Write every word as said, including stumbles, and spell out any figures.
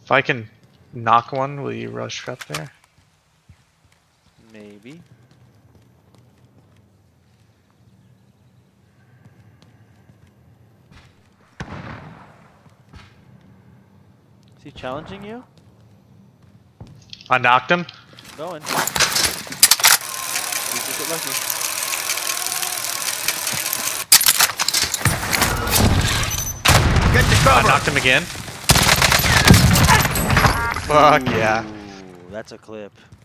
If I can knock one, will you rush up there? Maybe. Is he challenging you? I knocked him. Going. You just get lucky. Get the I cover! knocked him again. Fuck yeah. Ooh, that's a clip.